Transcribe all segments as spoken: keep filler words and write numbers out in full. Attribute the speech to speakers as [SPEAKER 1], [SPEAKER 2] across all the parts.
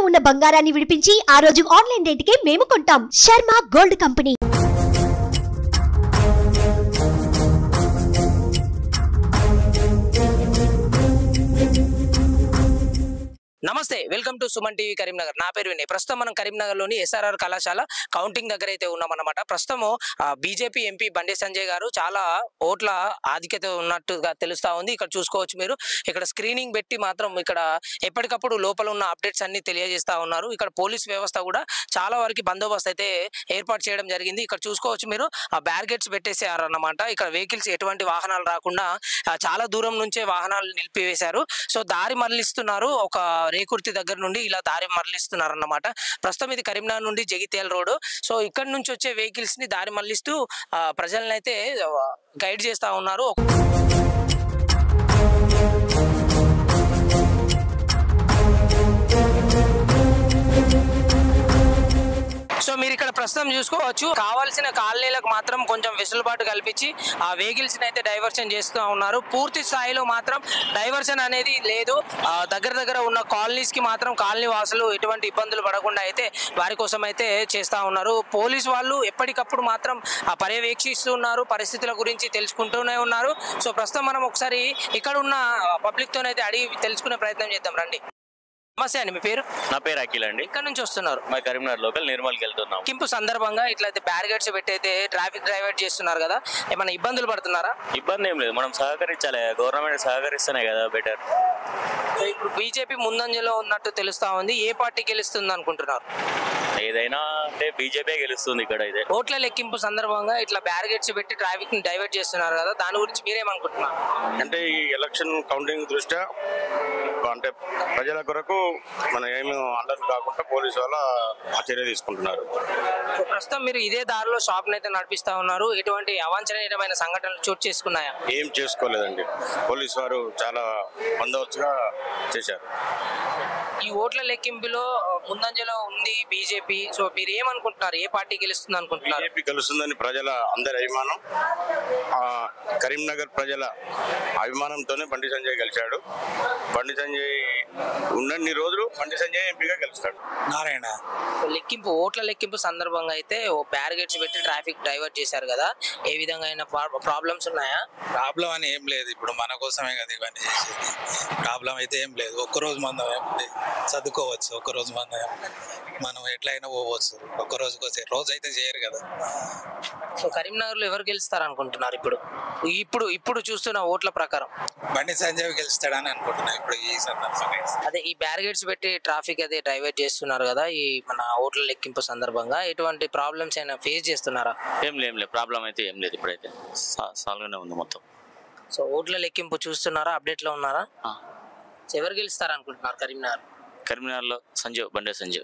[SPEAKER 1] ఉన్న బంగారాన్ని విడిపించి ఆ రోజు ఆన్లైన్ రేటుకే మేము కొంటాం. Sharma gold company.
[SPEAKER 2] నమస్తే, welcome to Suman TV Karimnagar. నా పేరు వినయ్. ప్రస్తుతం మనం కరీంనగర్ లోని ఎస్ఆర్ఆర్ కళాశాల కౌంటింగ్ దగ్గర అయితే ఉన్నామన్నమాట. ప్రస్తుతము బీజేపీ ఎంపీ బండి సంజయ్ గారు చాలా ఓట్ల ఆధిక్యత ఉన్నట్టుగా తెలుస్తా ఉంది. ఇక్కడ చూసుకోవచ్చు మీరు. ఇక్కడ స్క్రీనింగ్ పెట్టి మాత్రం ఇక్కడ ఎప్పటికప్పుడు లోపల ఉన్న అప్డేట్స్ అన్ని తెలియజేస్తా ఉన్నారు. ఇక్కడ పోలీస్ వ్యవస్థ కూడా చాలా వరకు బందోబస్తు అయితే ఏర్పాటు చేయడం జరిగింది. ఇక్కడ చూసుకోవచ్చు మీరు, ఆ బ్యారిగేట్స్ పెట్టేసారన్నమాట. ఇక్కడ వెహికల్స్ ఎటువంటి వాహనాలు రాకుండా చాలా దూరం నుంచే వాహనాలు నిలిపివేశారు. సో దారి మరలిస్తున్నారు. ఒక రేకుర్తి దగ్గర నుండి ఇలా దారి మరలిస్తున్నారు అన్నమాట. ప్రస్తుతం ఇది కరీంనగర్ నుండి జగిత్యాల రోడ్. సో ఇక్కడ నుంచి వచ్చే వెహికల్స్ ని దారి మరలిస్తూ ప్రజలను అయితే గైడ్ చేస్తా ఉన్నారు. సో మీరు ఇక్కడ ప్రస్తుతం చూసుకోవచ్చు, కావాల్సిన కాలనీలకు మాత్రం కొంచెం వెసులుబాటు కల్పించి ఆ వెహికల్స్ అయితే డైవర్షన్ చేస్తూ ఉన్నారు. పూర్తి స్థాయిలో మాత్రం డైవర్షన్ అనేది లేదు. దగ్గర దగ్గర ఉన్న కాలనీస్ కి మాత్రం కాలనీ వాసులు ఎటువంటి ఇబ్బందులు పడకుండా అయితే వారి కోసం అయితే చేస్తా ఉన్నారు. పోలీసు వాళ్ళు ఎప్పటికప్పుడు మాత్రం పర్యవేక్షిస్తున్నారు, పరిస్థితుల గురించి తెలుసుకుంటూనే ఉన్నారు. సో ప్రస్తుతం మనం ఒకసారి ఇక్కడ ఉన్న పబ్లిక్ తోనైతే అడిగి తెలుసుకునే ప్రయత్నం చేద్దాం, రండి. నమస్తే అండి, మీ పేరు?
[SPEAKER 3] నా పేరు అఖిల్ అండి.
[SPEAKER 2] ఇక్కడ నుంచి వస్తున్నారు?
[SPEAKER 3] మా కరీంనగర్ లోకల్ నిర్మల్కి వెళ్తున్నాం.
[SPEAKER 2] కింపు సందర్భంగా ఇట్లయితే బ్యారిగేట్స్ పెట్టి అయితే ట్రాఫిక్ డైవర్ట్ చేస్తున్నారు కదా, ఏమైనా ఇబ్బందులు పడుతున్నారా?
[SPEAKER 3] ఇబ్బంది ఏం లేదు, మనం సహకరించాలి. గవర్నమెంట్ సహకరిస్తేనే కదా బెటర్.
[SPEAKER 2] ఇప్పుడు బీజేపీ ముందంజలో ఉన్నట్టు తెలుస్తా ఉంది. ఏ పార్టీ గెలుస్తుంది అనుకుంటున్నారు?
[SPEAKER 3] ఏదైనా అంటే బీజేపీ గెలుస్తుంది. ఇక్కడ అయితే
[SPEAKER 2] ఓట్ల లెక్కింపు సందర్భంగా ఇట్లా బ్యారిగేట్స్ పెట్టి ట్రాఫిక్ ని డైవర్ట్ చేస్తున్నారు కదా, దాని గురించి మీరేమనుకుంటున్నారు?
[SPEAKER 4] అంటే ఈ ఎలక్షన్ కౌంటింగ్ దృష్ట్యా అంటే ప్రజల కొరకు మనం ఏమి అల్లరి కాకుండా పోలీసు వాళ్ళ చర్య తీసుకుంటున్నారు.
[SPEAKER 2] సో ప్రస్తుతం మీరు ఇదే దారిలో షాప్ అయితే నడిపిస్తా ఉన్నారు. ఎటువంటి అవాంఛనీయమైన సంఘటనలు చోటు చేసుకున్నాయా?
[SPEAKER 4] ఏం చేసుకోలేదండి, పోలీసు వారు చాలా బందోబస్తుగా చేశారు.
[SPEAKER 2] ఈ ఓట్ల లెక్కింపులో ముందంజలో ఉంది బీజేపీ. సో మీరు ఏమనుకుంటున్నారు, ఏ పార్టీ గెలుస్తుంది అనుకుంటున్నారు?
[SPEAKER 4] బీజేపీ గెలుస్తుందని ప్రజల అందరి అభిమానం. కరీంనగర్ ప్రజల అభిమానంతోనే బండి సంజయ్ గెలిచాడు. బండి సంజయ్ ఉన్నన్ని రోజులు బండి సంజయ్ ఎంపీగా గెలుస్తాడు.
[SPEAKER 5] నారాయణ
[SPEAKER 2] లెక్కింపు ఓట్ల లెక్కింపు సందర్భంగా అయితే ఓ బ్యారిగేట్స్ పెట్టి ట్రాఫిక్ డైవర్ట్ చేశారు కదా, ఏ విధంగా అయినా ప్రాబ్లమ్స్ ఉన్నాయా?
[SPEAKER 5] ప్రాబ్లం అని ఏం లేదు, ఇప్పుడు మన కోసమే కదా ఇవన్నీ చేసేది. ప్రాబ్లం అయితే ఏం లేదు. ఒక్కరోజు మనం చదువుకోవచ్చు, ఒక్కరోజు మనం మనం ఎట్లయినా పోవచ్చు. ఒక్క రోజుకి వచ్చే రోజు అయితే చేయరు కదా.
[SPEAKER 2] సో కరీంనగర్ లో ఎవరు గెలుస్తారు అనుకుంటున్నారు? ఇప్పుడు ఇప్పుడు ఇప్పుడు చూస్తున్న ఓట్ల ప్రకారం
[SPEAKER 5] బండి సంజయ్ గెలుస్తాడని అనుకుంటున్నా ఇప్పుడు ఈ సందర్భంగా.
[SPEAKER 2] అదే ఈ బ్యారిగేట్స్ పెట్టి ట్రాఫిక్ అదే డైవర్ట్ చేస్తున్నారు కదా, ఈ మన ఓట్ల లెక్కింపు సందర్భంగా ఎటువంటి ప్రాబ్లమ్స్ అయినా ఫేస్ చేస్తున్నారా?
[SPEAKER 3] ఏం లేదు, ప్రాబ్లం అయితే ఏం లేదు. ఇప్పుడైతే సాల్వ్గానే ఉంది మొత్తం.
[SPEAKER 2] సో ఓట్ల లెక్కింపు చూస్తున్నారా, అప్డేట్ లో ఉన్నారా? ఎవరు గెలుస్తారు అనుకుంటున్నారు కరీంనగర్?
[SPEAKER 3] కరీంనగర్ లో సంజయ్, బండి సంజయ్.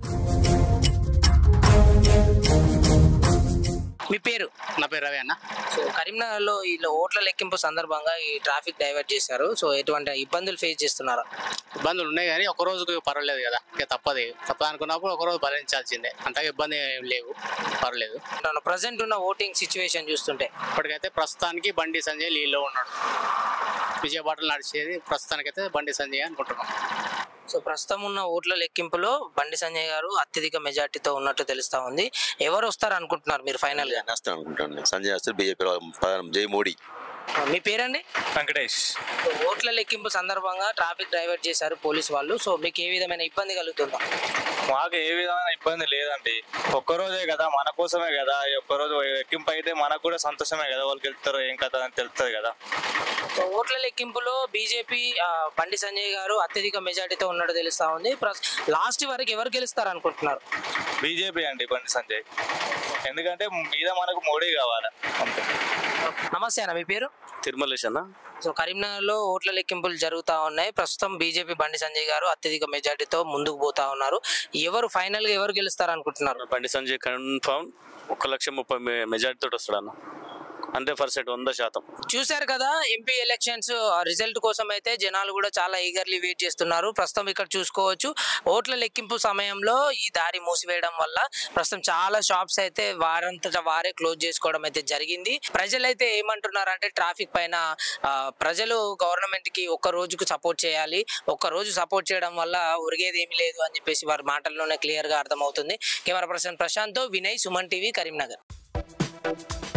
[SPEAKER 2] మీ పేరు?
[SPEAKER 6] నా పేరు రవి అన్న.
[SPEAKER 2] సో కరీంనగర్ లో ఈ ఓట్ల లెక్కింపు సందర్భంగా ఈ ట్రాఫిక్ డైవర్ట్ చేశారు. సో ఎటువంటి ఇబ్బందులు ఫేస్ చేస్తున్నారా?
[SPEAKER 6] ఇబ్బందులు ఉన్నాయి కానీ ఒక రోజుకు పర్వాలేదు కదా, ఇక తప్పదు. తప్పదు అనుకున్నప్పుడు ఒక రోజు భరించాల్సిందే, అంతగా ఇబ్బంది ఏం లేవు, పర్లేదు.
[SPEAKER 2] ప్రజెంట్ ఉన్న ఓటింగ్ సిచ్యువేషన్ చూస్తుంటే
[SPEAKER 6] ఇప్పటికైతే ప్రస్తుతానికి బండి సంజయ్ లీడ్లో ఉన్నాడు. విజయబాటలు నడిచేది ప్రస్తుతానికైతే బండి సంజయ్ అనుకుంటున్నాం.
[SPEAKER 2] సో ప్రస్తుతం ఉన్న ఓట్ల లెక్కింపులో బండి సంజయ్ గారు అత్యధిక మెజార్టీతో ఉన్నట్టు తెలుస్తా ఉంది. ఎవరు వస్తారు అనుకుంటున్నారు మీరు ఫైనల్ గా?
[SPEAKER 4] అనుకుంటాను సంజయ్ వస్తే బీజేపీ జై మోడీ.
[SPEAKER 2] మీ పేరండి?
[SPEAKER 7] వెంకటేష్.
[SPEAKER 2] ఓట్ల లెక్కింపు సందర్భంగా ట్రాఫిక్ డైవర్ట్ చేశారు పోలీసు వాళ్ళు. సో మీకు ఏ విధమైన ఇబ్బంది కలుగుతుందా?
[SPEAKER 7] మాకు ఏ విధమైన ఇబ్బంది లేదండి, ఒక్కరోజే కదా, మన కోసమే కదా. ఒక్కరోజు లెక్కింపు అయితే మనకు కూడా సంతోషమే కదా, వాళ్ళకి వెళ్తారో ఏం కదా అని తెలుస్తుంది కదా.
[SPEAKER 2] సో ఓట్ల లెక్కింపులో బీజేపీ బండి సంజయ్ గారు అత్యధిక మెజార్టీతో ఉన్నట్టు తెలుస్తా ఉంది. లాస్ట్ వరకు ఎవరు గెలుస్తారు అనుకుంటున్నారు?
[SPEAKER 7] బీజేపీ అండి, బండి సంజయ్. ఎందుకంటే మీద మనకు మోడీ కావాలి అంతే.
[SPEAKER 2] నమస్తే అన్న, మీ పేరు?
[SPEAKER 3] తిరుమలేష్ అన్న.
[SPEAKER 2] సో కరీంనగర్ లో ఓట్ల లెక్కింపులు జరుగుతా ఉన్నాయి. ప్రస్తుతం బీజేపీ బండి సంజయ్ గారు అత్యధిక మెజార్టీతో ముందుకు పోతా ఉన్నారు. ఎవరు ఫైనల్ గా ఎవరు గెలుస్తారు అనుకుంటున్నారు?
[SPEAKER 3] బండి సంజయ్ కన్ఫర్మ్ ఒక లక్ష ముప్పై మెజార్టీ తోటి వస్తాడు అన్న.
[SPEAKER 7] హండ్రెడ్ పర్సెంట్ వంద శాతం.
[SPEAKER 2] చూశారు కదా ఎంపీ ఎలక్షన్స్ రిజల్ట్ కోసం అయితే జనాలు కూడా చాలా ఈగర్లీ వెయిట్ చేస్తున్నారు. ప్రస్తుతం ఇక్కడ చూసుకోవచ్చు ఓట్ల లెక్కింపు సమయంలో ఈ దారి మూసివేయడం వల్ల ప్రస్తుతం చాలా షాప్స్ అయితే వారంతటా వారే క్లోజ్ చేసుకోవడం అయితే జరిగింది. ప్రజలైతే ఏమంటున్నారు అంటే ట్రాఫిక్ పైన ప్రజలు గవర్నమెంట్ కి ఒక్క రోజుకు సపోర్ట్ చేయాలి, ఒక్క రోజు సపోర్ట్ చేయడం వల్ల ఒరిగేది ఏమీ లేదు అని చెప్పేసి వారి మాటల్లోనే క్లియర్ గా అర్థమవుతుంది. కెమెరా పర్సన్ ప్రశాంత్ తో వినయ్, సుమన్ టీవీ, కరీంనగర్.